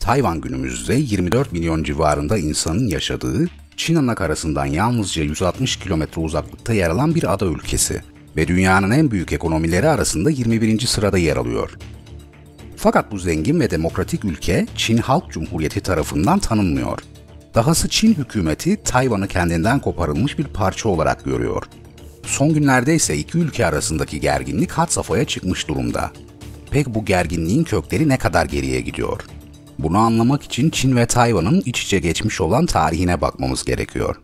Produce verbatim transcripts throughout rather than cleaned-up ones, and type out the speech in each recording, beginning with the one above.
Tayvan günümüzde yirmi dört milyon civarında insanın yaşadığı, Çin anakarasından yalnızca yüz altmış kilometre uzaklıkta yer alan bir ada ülkesi ve dünyanın en büyük ekonomileri arasında yirmi birinci sırada yer alıyor. Fakat bu zengin ve demokratik ülke Çin Halk Cumhuriyeti tarafından tanınmıyor. Dahası Çin hükümeti Tayvan'ı kendinden koparılmış bir parça olarak görüyor. Son günlerde ise iki ülke arasındaki gerginlik had safhaya çıkmış durumda. Peki bu gerginliğin kökleri ne kadar geriye gidiyor? Bunu anlamak için Çin ve Tayvan'ın iç içe geçmiş olan tarihine bakmamız gerekiyor.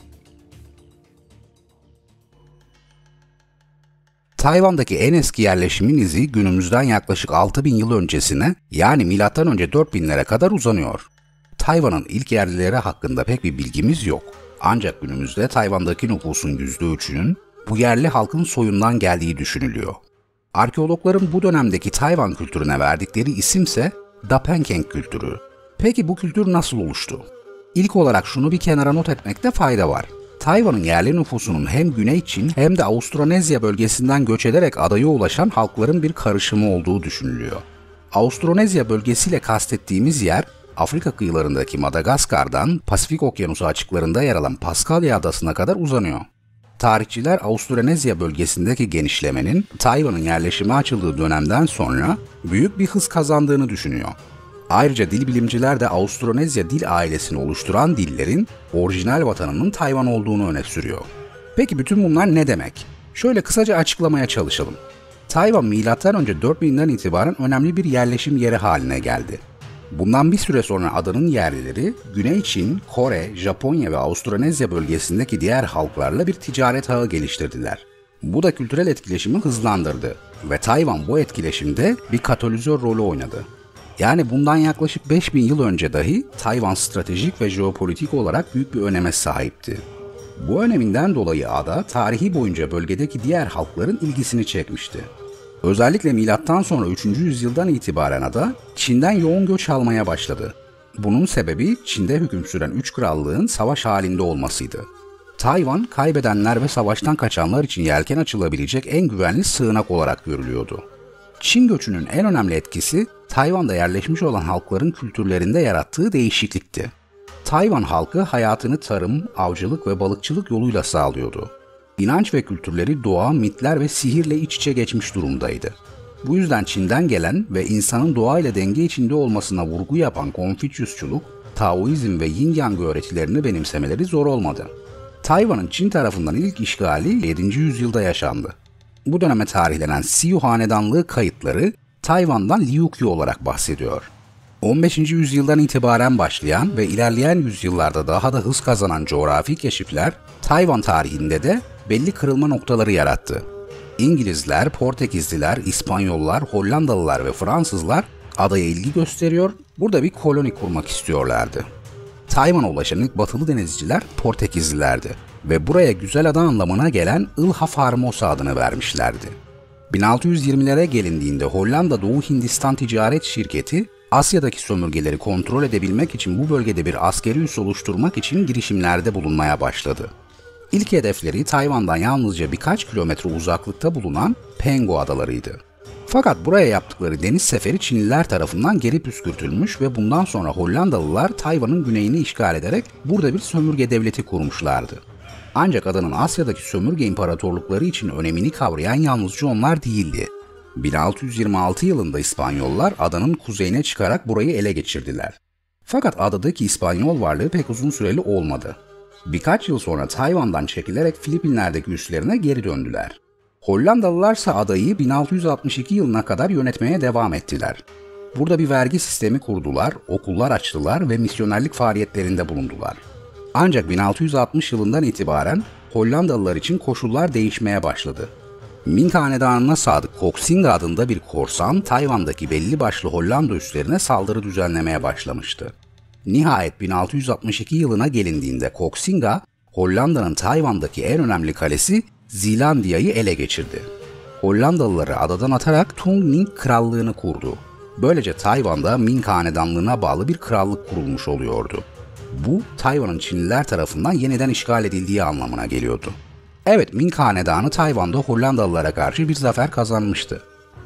Tayvan'daki en eski yerleşimin izi günümüzden yaklaşık altı bin yıl öncesine, yani milattan önce dört binlere kadar uzanıyor. Tayvan'ın ilk yerlileri hakkında pek bir bilgimiz yok. Ancak günümüzde Tayvan'daki nüfusun yüzde üçünün bu yerli halkın soyundan geldiği düşünülüyor. Arkeologların bu dönemdeki Tayvan kültürüne verdikleri isimse Dapenkeng kültürü. Peki bu kültür nasıl oluştu? İlk olarak şunu bir kenara not etmekte fayda var. Tayvan'ın yerli nüfusunun hem Güney Çin hem de Avustralezya bölgesinden göç ederek adaya ulaşan halkların bir karışımı olduğu düşünülüyor. Avustralezya bölgesiyle kastettiğimiz yer, Afrika kıyılarındaki Madagaskar'dan Pasifik Okyanusu açıklarında yer alan Paskalya Adası'na kadar uzanıyor. Tarihçiler Avustralezya bölgesindeki genişlemenin Tayvan'ın yerleşime açıldığı dönemden sonra büyük bir hız kazandığını düşünüyor. Ayrıca dil bilimciler de Avustralezya dil ailesini oluşturan dillerin orijinal vatanının Tayvan olduğunu öne sürüyor. Peki bütün bunlar ne demek? Şöyle kısaca açıklamaya çalışalım. Tayvan milattan önce dört binden itibaren önemli bir yerleşim yeri haline geldi. Bundan bir süre sonra adanın yerlileri Güney Çin, Kore, Japonya ve Avustralezya bölgesindeki diğer halklarla bir ticaret ağı geliştirdiler. Bu da kültürel etkileşimi hızlandırdı ve Tayvan bu etkileşimde bir katalizör rolü oynadı. Yani bundan yaklaşık beş bin yıl önce dahi Tayvan stratejik ve jeopolitik olarak büyük bir öneme sahipti. Bu öneminden dolayı ada tarihi boyunca bölgedeki diğer halkların ilgisini çekmişti. Özellikle milattan sonra üçüncü yüzyıldan itibaren ada Çin'den yoğun göç almaya başladı. Bunun sebebi Çin'de hüküm süren üç krallığın savaş halinde olmasıydı. Tayvan, kaybedenler ve savaştan kaçanlar için yelken açılabilecek en güvenli sığınak olarak görülüyordu. Çin göçünün en önemli etkisi Tayvan'da yerleşmiş olan halkların kültürlerinde yarattığı değişiklikti. Tayvan halkı hayatını tarım, avcılık ve balıkçılık yoluyla sağlıyordu. İnanç ve kültürleri doğa, mitler ve sihirle iç içe geçmiş durumdaydı. Bu yüzden Çin'den gelen ve insanın doğayla denge içinde olmasına vurgu yapan Konfüçyüsçülük, Taoizm ve Yin Yang öğretilerini benimsemeleri zor olmadı. Tayvan'ın Çin tarafından ilk işgali yedinci yüzyılda yaşandı. Bu döneme tarihlenen Siyu Hanedanlığı kayıtları Tayvan'dan Liuqiu olarak bahsediyor. on beşinci yüzyıldan itibaren başlayan ve ilerleyen yüzyıllarda daha da hız kazanan coğrafi keşifler Tayvan tarihinde de belli kırılma noktaları yarattı. İngilizler, Portekizliler, İspanyollar, Hollandalılar ve Fransızlar adaya ilgi gösteriyor, burada bir koloni kurmak istiyorlardı. Tayvan'a ulaşan ilk batılı denizciler Portekizlilerdi ve buraya güzel ada anlamına gelen Ilha Formosa adını vermişlerdi. bin altı yüz yirmilere gelindiğinde Hollanda Doğu Hindistan Ticaret Şirketi, Asya'daki sömürgeleri kontrol edebilmek için bu bölgede bir askeri üs oluşturmak için girişimlerde bulunmaya başladı. İlk hedefleri Tayvan'dan yalnızca birkaç kilometre uzaklıkta bulunan Pengu adalarıydı. Fakat buraya yaptıkları deniz seferi Çinliler tarafından geri püskürtülmüş ve bundan sonra Hollandalılar Tayvan'ın güneyini işgal ederek burada bir sömürge devleti kurmuşlardı. Ancak adanın Asya'daki sömürge imparatorlukları için önemini kavrayan yalnızca onlar değildi. bin altı yüz yirmi altı yılında İspanyollar adanın kuzeyine çıkarak burayı ele geçirdiler. Fakat adadaki İspanyol varlığı pek uzun süreli olmadı. Birkaç yıl sonra Tayvan'dan çekilerek Filipinler'deki üslerine geri döndüler. Hollandalılarsa adayı bin altı yüz altmış iki yılına kadar yönetmeye devam ettiler. Burada bir vergi sistemi kurdular, okullar açtılar ve misyonerlik faaliyetlerinde bulundular. Ancak bin altı yüz altmış yılından itibaren Hollandalılar için koşullar değişmeye başladı. Ming Hanedanı'na sadık Koxinga adında bir korsan Tayvan'daki belli başlı Hollanda üslerine saldırı düzenlemeye başlamıştı. Nihayet bin altı yüz altmış iki yılına gelindiğinde Koxinga, Hollanda'nın Tayvan'daki en önemli kalesi Zeelandia'yı ele geçirdi. Hollandalıları adadan atarak Tung Ning Krallığını kurdu. Böylece Tayvan'da Ming Hanedanlığı'na bağlı bir krallık kurulmuş oluyordu. Bu, Tayvan'ın Çinliler tarafından yeniden işgal edildiği anlamına geliyordu. Evet, Ming Hanedanı Tayvan'da Hollandalılara karşı bir zafer kazanmıştı.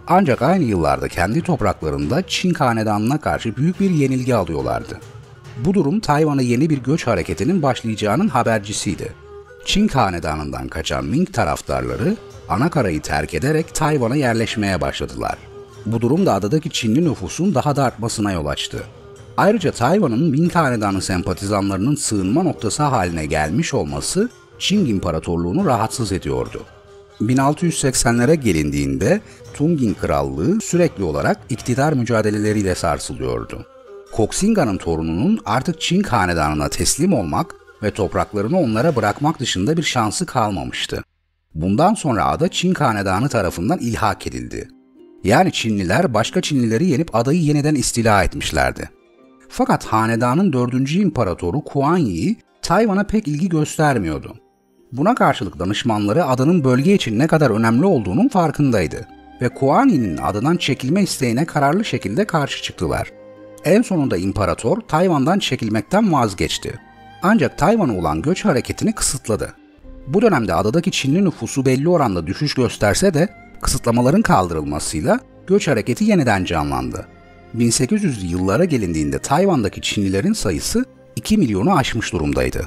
Ancak aynı yıllarda kendi topraklarında Çin hanedanına karşı büyük bir yenilgi alıyorlardı. Bu durum Tayvan'a yeni bir göç hareketinin başlayacağının habercisiydi. Çin hanedanından kaçan Ming taraftarları anakarayı terk ederek Tayvan'a yerleşmeye başladılar. Bu durum da adadaki Çinli nüfusun daha da artmasına yol açtı. Ayrıca Tayvan'ın Ming hanedanı sempatizanlarının sığınma noktası haline gelmiş olması Çin İmparatorluğunu rahatsız ediyordu. bin altı yüz seksenlere gelindiğinde Tungin Krallığı sürekli olarak iktidar mücadeleleriyle sarsılıyordu. Koxinga'nın torununun artık Çin hanedanına teslim olmak ve topraklarını onlara bırakmak dışında bir şansı kalmamıştı. Bundan sonra ada Çin hanedanı tarafından ilhak edildi. Yani Çinliler başka Çinlileri yenip adayı yeniden istila etmişlerdi. Fakat hanedanın dördüncü imparatoru Kuan Yi, Tayvan'a pek ilgi göstermiyordu. Buna karşılık danışmanları adanın bölge için ne kadar önemli olduğunun farkındaydı ve Kuan Yi'nin adadan çekilme isteğine kararlı şekilde karşı çıktılar. En sonunda imparator Tayvan'dan çekilmekten vazgeçti. Ancak Tayvan'a olan göç hareketini kısıtladı. Bu dönemde adadaki Çinli nüfusu belli oranda düşüş gösterse de kısıtlamaların kaldırılmasıyla göç hareketi yeniden canlandı. bin sekiz yüzlü yıllara gelindiğinde Tayvan'daki Çinlilerin sayısı iki milyonu aşmış durumdaydı.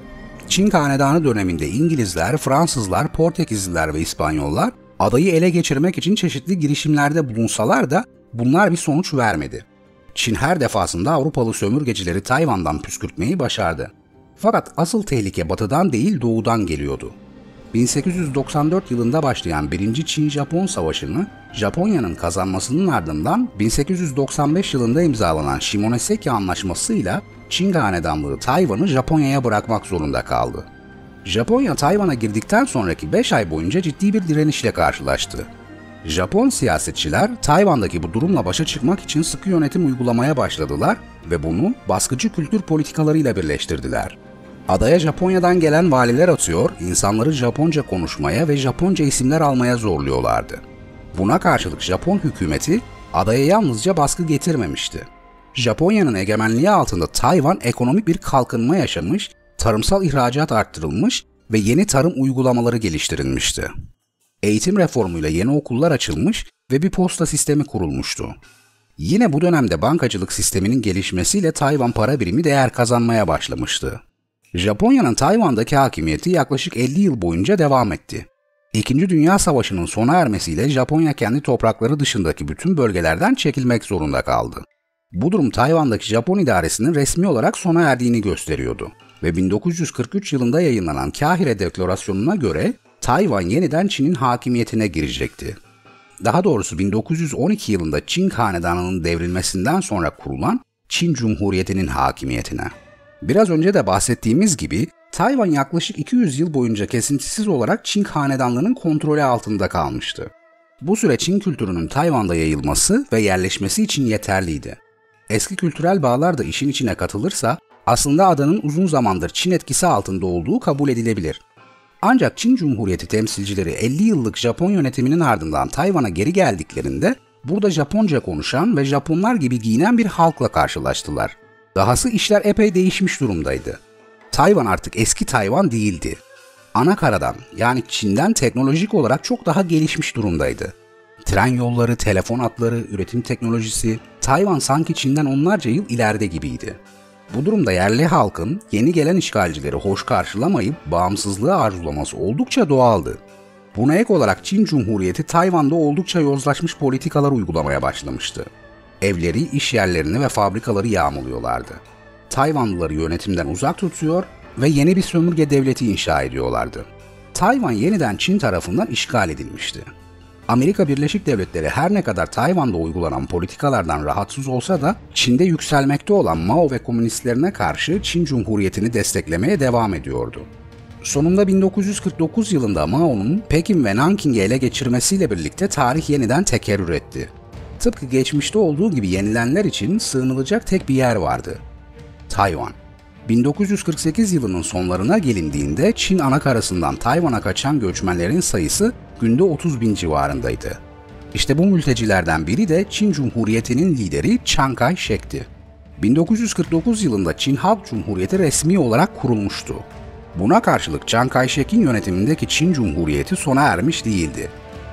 Çin hanedanı döneminde İngilizler, Fransızlar, Portekizliler ve İspanyollar adayı ele geçirmek için çeşitli girişimlerde bulunsalar da bunlar bir sonuç vermedi. Çin her defasında Avrupalı sömürgecileri Tayvan'dan püskürtmeyi başardı. Fakat asıl tehlike batıdan değil doğudan geliyordu. bin sekiz yüz doksan dört yılında başlayan birinci Çin-Japon Savaşı'nı Japonya'nın kazanmasının ardından bin sekiz yüz doksan beş yılında imzalanan Shimonoseki Anlaşması'yla Çin hanedanlığı Tayvan'ı Japonya'ya bırakmak zorunda kaldı. Japonya Tayvan'a girdikten sonraki beş ay boyunca ciddi bir direnişle karşılaştı. Japon siyasetçiler Tayvan'daki bu durumla başa çıkmak için sıkı yönetim uygulamaya başladılar ve bunu baskıcı kültür politikalarıyla birleştirdiler. Adaya Japonya'dan gelen valiler atıyor, insanları Japonca konuşmaya ve Japonca isimler almaya zorluyorlardı. Buna karşılık Japon hükümeti adaya yalnızca baskı getirmemişti. Japonya'nın egemenliği altında Tayvan ekonomik bir kalkınma yaşamış, tarımsal ihracat arttırılmış ve yeni tarım uygulamaları geliştirilmişti. Eğitim reformuyla yeni okullar açılmış ve bir posta sistemi kurulmuştu. Yine bu dönemde bankacılık sisteminin gelişmesiyle Tayvan para birimi değer kazanmaya başlamıştı. Japonya'nın Tayvan'daki hakimiyeti yaklaşık elli yıl boyunca devam etti. İkinci Dünya Savaşı'nın sona ermesiyle Japonya kendi toprakları dışındaki bütün bölgelerden çekilmek zorunda kaldı. Bu durum Tayvan'daki Japon idaresinin resmi olarak sona erdiğini gösteriyordu ve bin dokuz yüz kırk üç yılında yayınlanan Kahire Deklarasyonu'na göre Tayvan yeniden Çin'in hakimiyetine girecekti. Daha doğrusu bin dokuz yüz on iki yılında Çin hanedanının devrilmesinden sonra kurulan Çin Cumhuriyeti'nin hakimiyetine. Biraz önce de bahsettiğimiz gibi Tayvan yaklaşık iki yüz yıl boyunca kesintisiz olarak Çin hanedanlığının kontrolü altında kalmıştı. Bu süre Çin kültürünün Tayvan'da yayılması ve yerleşmesi için yeterliydi. Eski kültürel bağlar da işin içine katılırsa aslında adanın uzun zamandır Çin etkisi altında olduğu kabul edilebilir. Ancak Çin Cumhuriyeti temsilcileri elli yıllık Japon yönetiminin ardından Tayvan'a geri geldiklerinde burada Japonca konuşan ve Japonlar gibi giyinen bir halkla karşılaştılar. Dahası işler epey değişmiş durumdaydı. Tayvan artık eski Tayvan değildi. Anakaradan yani Çin'den teknolojik olarak çok daha gelişmiş durumdaydı. Tren yolları, telefon hatları, üretim teknolojisi, Tayvan sanki Çin'den onlarca yıl ileride gibiydi. Bu durumda yerli halkın yeni gelen işgalcileri hoş karşılamayıp bağımsızlığı arzulaması oldukça doğaldı. Buna ek olarak Çin Cumhuriyeti Tayvan'da oldukça yozlaşmış politikalar uygulamaya başlamıştı. Evleri, iş yerlerini ve fabrikaları yağmalıyorlardı. Tayvanlıları yönetimden uzak tutuyor ve yeni bir sömürge devleti inşa ediyorlardı. Tayvan yeniden Çin tarafından işgal edilmişti. Amerika Birleşik Devletleri her ne kadar Tayvan'da uygulanan politikalardan rahatsız olsa da Çin'de yükselmekte olan Mao ve komünistlerine karşı Çin Cumhuriyeti'ni desteklemeye devam ediyordu. Sonunda bin dokuz yüz kırk dokuz yılında Mao'nun Pekin ve Nanking'i ele geçirmesiyle birlikte tarih yeniden tekerrür etti. Tıpkı geçmişte olduğu gibi yenilenler için sığınılacak tek bir yer vardı: Tayvan. bin dokuz yüz kırk sekiz yılının sonlarına gelindiğinde Çin anakarasından Tayvan'a kaçan göçmenlerin sayısı günde otuz bin civarındaydı. İşte bu mültecilerden biri de Çin Cumhuriyeti'nin lideri Chiang Kai-shek'ti. bin dokuz yüz kırk dokuz yılında Çin Halk Cumhuriyeti resmi olarak kurulmuştu. Buna karşılık Chiang Kai-shek'in yönetimindeki Çin Cumhuriyeti sona ermiş değildi.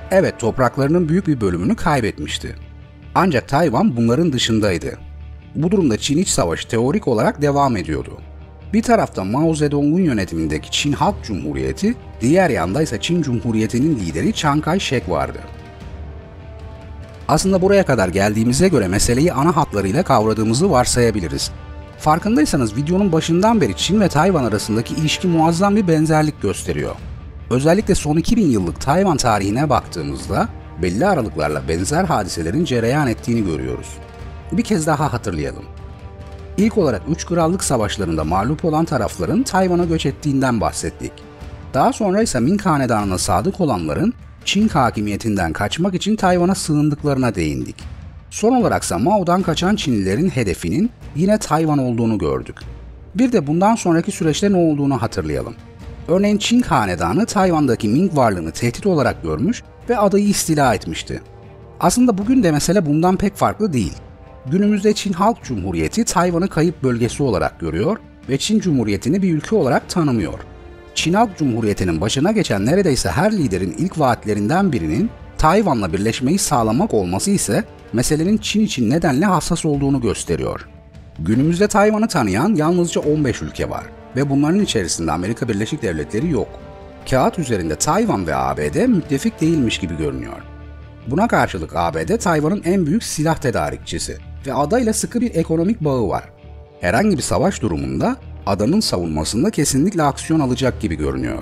Evet, topraklarının büyük bir bölümünü kaybetmişti. Ancak Tayvan bunların dışındaydı. Bu durumda Çin İç Savaşı teorik olarak devam ediyordu. Bir tarafta Mao Zedong'un yönetimindeki Çin Halk Cumhuriyeti, diğer yanda ise Çin Cumhuriyeti'nin lideri Chiang Kai-shek vardı. Aslında buraya kadar geldiğimize göre meseleyi ana hatlarıyla kavradığımızı varsayabiliriz. Farkındaysanız videonun başından beri Çin ve Tayvan arasındaki ilişki muazzam bir benzerlik gösteriyor. Özellikle son iki bin yıllık Tayvan tarihine baktığımızda belli aralıklarla benzer hadiselerin cereyan ettiğini görüyoruz. Bir kez daha hatırlayalım. İlk olarak Üç Krallık Savaşları'nda mağlup olan tarafların Tayvan'a göç ettiğinden bahsettik. Daha sonra ise Ming Hanedanı'na sadık olanların Çin hakimiyetinden kaçmak için Tayvan'a sığındıklarına değindik. Son olaraksa Mao'dan kaçan Çinlilerin hedefinin yine Tayvan olduğunu gördük. Bir de bundan sonraki süreçte ne olduğunu hatırlayalım. Örneğin Çin Hanedanı Tayvan'daki Ming varlığını tehdit olarak görmüş ve adayı istila etmişti. Aslında bugün de mesele bundan pek farklı değil. Günümüzde Çin Halk Cumhuriyeti Tayvan'ı kayıp bölgesi olarak görüyor ve Çin Cumhuriyeti'ni bir ülke olarak tanımıyor. Çin Halk Cumhuriyeti'nin başına geçen neredeyse her liderin ilk vaatlerinden birinin Tayvan'la birleşmeyi sağlamak olması ise meselenin Çin için nedenle hassas olduğunu gösteriyor. Günümüzde Tayvan'ı tanıyan yalnızca on beş ülke var ve bunların içerisinde Amerika Birleşik Devletleri yok. Kağıt üzerinde Tayvan ve A B D müttefik değilmiş gibi görünüyor. Buna karşılık A B D Tayvan'ın en büyük silah tedarikçisi ve adayla sıkı bir ekonomik bağı var. Herhangi bir savaş durumunda adanın savunmasında kesinlikle aksiyon alacak gibi görünüyor.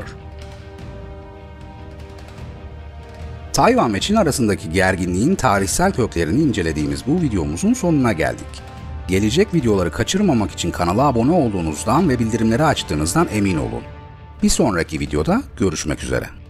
Tayvan ve Çin arasındaki gerginliğin tarihsel köklerini incelediğimiz bu videomuzun sonuna geldik. Gelecek videoları kaçırmamak için kanala abone olduğunuzdan ve bildirimleri açtığınızdan emin olun. Bir sonraki videoda görüşmek üzere.